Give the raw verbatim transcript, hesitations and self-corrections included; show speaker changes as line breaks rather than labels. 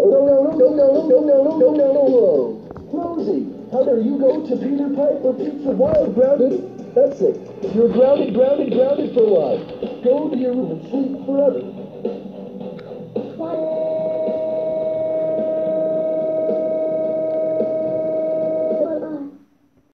no, no, no, no, no, no, no, no, no, no, no. Rosie, how dare you go to Peter Piper Pizza Wild grounded? That's it. You're grounded, grounded, grounded for life. Go to your room and sleep forever.